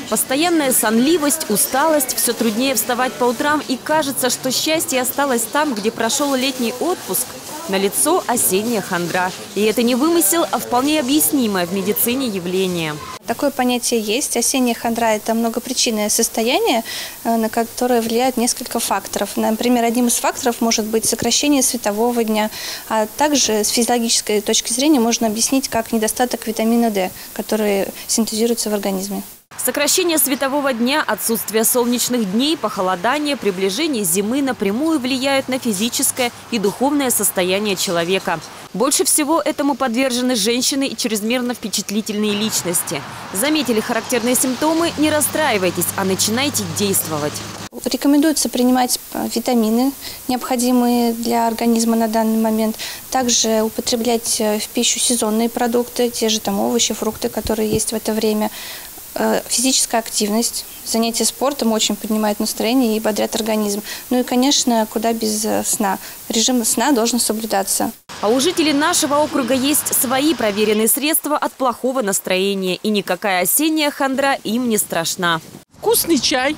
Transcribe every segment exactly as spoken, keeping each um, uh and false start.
Постоянная сонливость, усталость, все труднее вставать по утрам, и кажется, что счастье осталось там, где прошел летний отпуск. Налицо осенняя хандра. И это не вымысел, а вполне объяснимое в медицине явление. Такое понятие есть. Осенняя хандра – это многопричинное состояние, на которое влияют несколько факторов. Например, одним из факторов может быть сокращение светового дня, а также с физиологической точки зрения можно объяснить как недостаток витамина дэ, который синтезируется в организме. Сокращение светового дня, отсутствие солнечных дней, похолодание, приближение зимы напрямую влияют на физическое и духовное состояние человека. Больше всего этому подвержены женщины и чрезмерно впечатлительные личности. Заметили характерные симптомы? Не расстраивайтесь, а начинайте действовать. Рекомендуется принимать витамины, необходимые для организма на данный момент. Также употреблять в пищу сезонные продукты, те же там овощи, фрукты, которые есть в это время. Физическая активность, занятия спортом очень поднимает настроение и бодрят организм. Ну и, конечно, куда без сна. Режим сна должен соблюдаться. А у жителей нашего округа есть свои проверенные средства от плохого настроения. И никакая осенняя хандра им не страшна. Вкусный чай.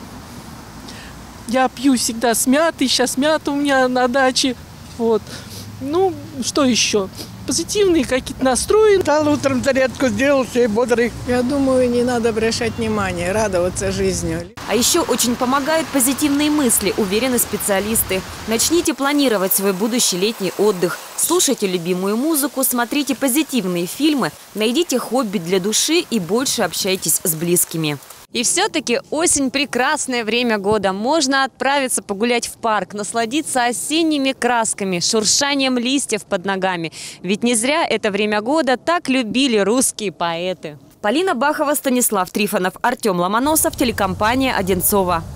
Я пью всегда с мятой. Сейчас мята у меня на даче. Вот. Ну, что еще? Позитивные какие-то настрои. Встал утром, зарядку сделал, все бодрый. Я думаю, не надо обращать внимание, радоваться жизнью. А еще очень помогают позитивные мысли, уверены специалисты. Начните планировать свой будущий летний отдых. Слушайте любимую музыку, смотрите позитивные фильмы, найдите хобби для души и больше общайтесь с близкими. И все-таки осень – прекрасное время года. Можно отправиться погулять в парк, насладиться осенними красками, шуршанием листьев под ногами. Ведь не зря это время года так любили русские поэты. Полина Бахова, Станислав Трифонов, Артем Ломоносов, телекомпания «Одинцово».